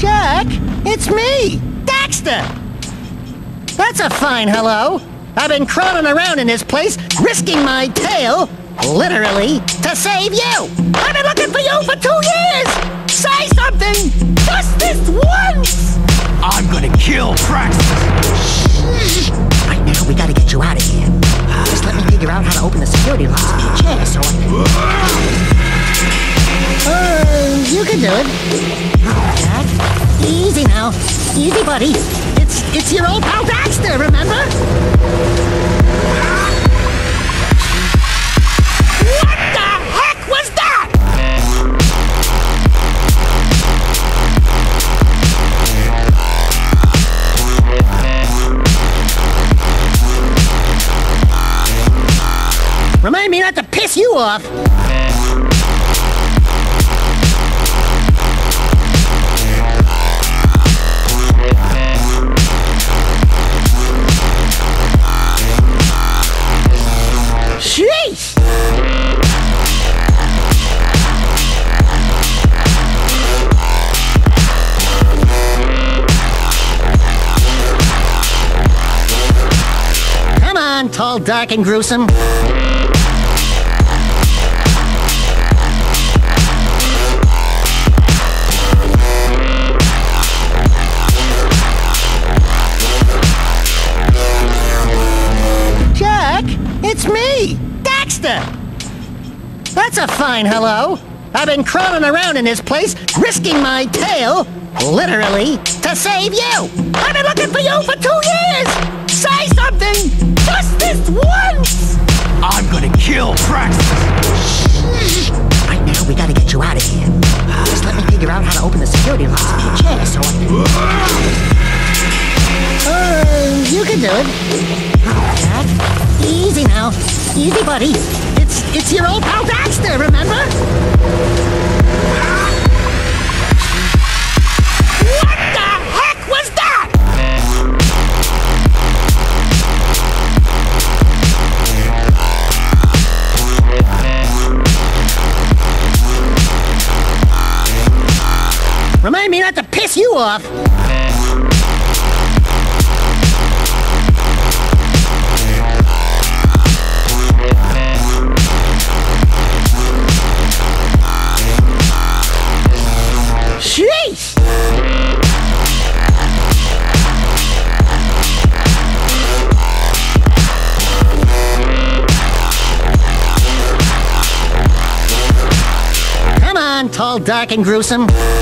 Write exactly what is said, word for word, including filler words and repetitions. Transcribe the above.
Jack, it's me, Daxter! That's a fine hello. I've been crawling around in this place, risking my tail, literally, to save you! I've been looking for you for two years! Say something! Just this once! I'm gonna kill Praxis! Right now, we gotta get you out of here. Just let me figure out how to open the security locks for your chair so I can... Uh, you can do it. Jack, easy now. Easy, buddy. It's, it's your old pal Daxter, remember? What the heck was that? Remind me not to piss you off. Jeez! Come on, tall, dark, and gruesome. Jack, it's me, Daxter! That's a fine hello. I've been crawling around in this place, risking my tail, literally, to save you! I've been looking for you for two years! Say something! Just this once! I'm gonna kill Praxis! Right now, we gotta get you out of here. Just let me figure out how to open the security locks for your chair so I can... Uh, you can do it. Jack, easy now. Easy, buddy. It's, it's your old pal Daxter, remember? What the heck was that? Remind me not to piss you off. Jeez! Come on, tall, dark, and gruesome.